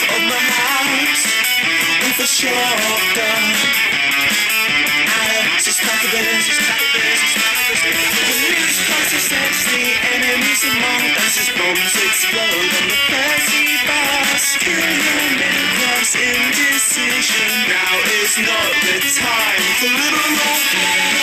of my house with a shotgun. And suspectability. The news crisis says the enemies among us as bombs explode on the 30 bus. Killing middle class indecision. Now is not the time for little old boys.